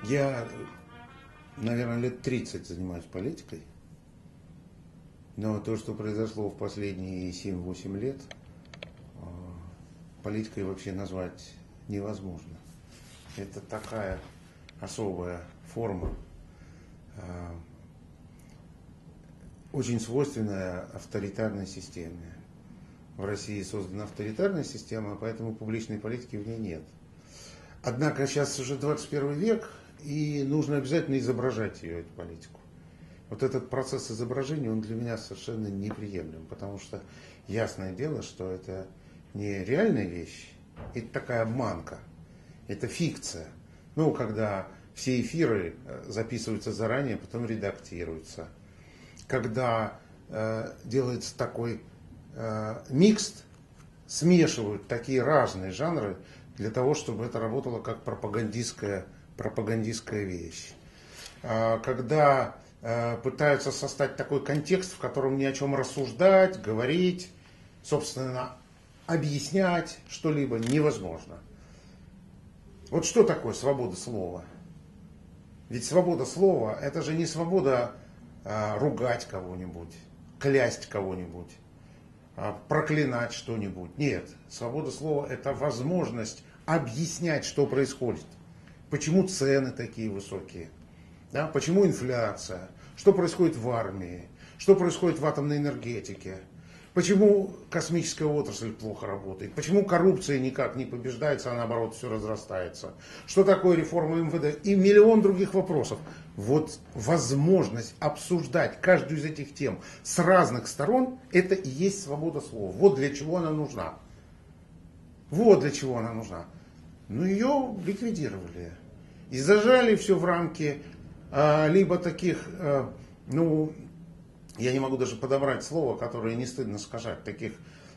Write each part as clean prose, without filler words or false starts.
Я, наверное, лет 30 занимаюсь политикой, но то, что произошло в последние 7-8 лет, политикой вообще назвать невозможно. Это такая особая форма, очень свойственная авторитарной системе. В России создана авторитарная система, поэтому публичной политики в ней нет. Однако сейчас уже 21 век, и нужно обязательно изображать ее, эту политику. Вот этот процесс изображения, он для меня совершенно неприемлем, потому что ясное дело, что это не реальная вещь, это такая обманка, это фикция. Ну, когда все эфиры записываются заранее, потом редактируются. Когда делается такой микс, смешивают такие разные жанры для того, чтобы это работало как пропагандистская вещь. Когда пытаются создать такой контекст, в котором ни о чем рассуждать, говорить, собственно, объяснять что-либо невозможно. Вот что такое свобода слова? Ведь свобода слова – это же не свобода ругать кого-нибудь, клясть кого-нибудь, проклинать что-нибудь. Нет, свобода слова – это возможность объяснять, что происходит. Почему цены такие высокие, да? Почему инфляция, что происходит в армии, что происходит в атомной энергетике, почему космическая отрасль плохо работает, почему коррупция никак не побеждается, а наоборот все разрастается, что такое реформа МВД и миллион других вопросов. Вот возможность обсуждать каждую из этих тем с разных сторон, это и есть свобода слова. Вот для чего она нужна. Вот для чего она нужна. Но ее ликвидировали. И зажали все в рамки либо таких, я не могу даже подобрать слово, которое не стыдно сказать, таких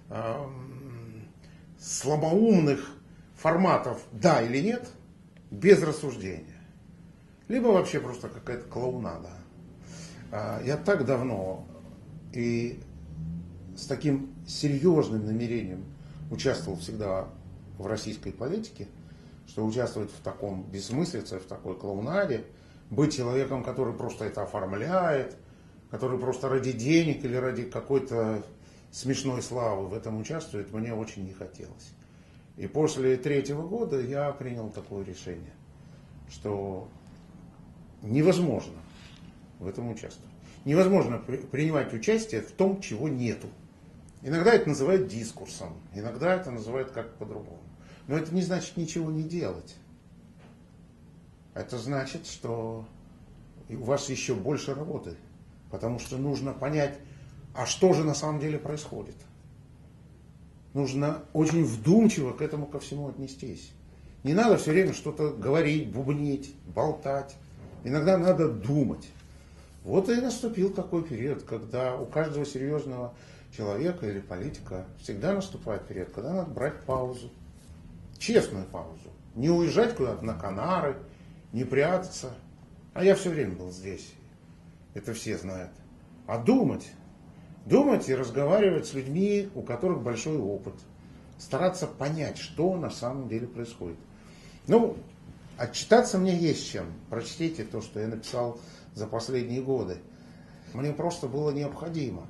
слабоумных форматов «да» или «нет», без рассуждения. Либо вообще просто какая-то клоунада. Я так давно и с таким серьезным намерением участвовал всегда в российской политике, что участвовать в таком бессмыслице, в такой клоунаде, быть человеком, который просто это оформляет, который просто ради денег или ради какой-то смешной славы в этом участвует, мне очень не хотелось. И после 3-го года я принял такое решение, что невозможно в этом участвовать. Невозможно принимать участие в том, чего нету. Иногда это называют дискурсом, иногда это называют как-то по-другому. Но это не значит ничего не делать. Это значит, что у вас еще больше работы. Потому что нужно понять, а что же на самом деле происходит. Нужно очень вдумчиво к этому ко всему отнестись. Не надо все время что-то говорить, бубнить, болтать. Иногда надо думать. Вот и наступил такой период, когда у каждого серьезного человека или политика всегда наступает период, когда надо брать паузу. Честную паузу. Не уезжать куда-то на Канары, не прятаться. А я все время был здесь. Это все знают. А думать. Думать и разговаривать с людьми, у которых большой опыт. Стараться понять, что на самом деле происходит. Ну, отчитаться мне есть чем. Прочтите то, что я написал за последние годы. Мне просто было необходимо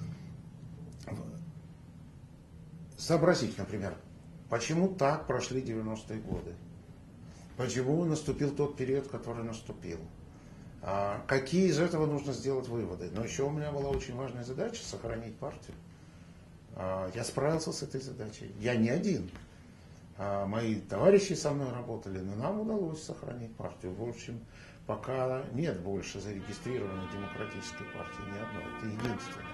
сообразить, например, почему так прошли 90-е годы. Почему наступил тот период, который наступил. Какие из этого нужно сделать выводы. Но еще у меня была очень важная задача — сохранить партию. Я справился с этой задачей. Я не один. Мои товарищи со мной работали, но нам удалось сохранить партию. В общем, пока нет больше зарегистрированной демократической партии, ни одной. Это единственное.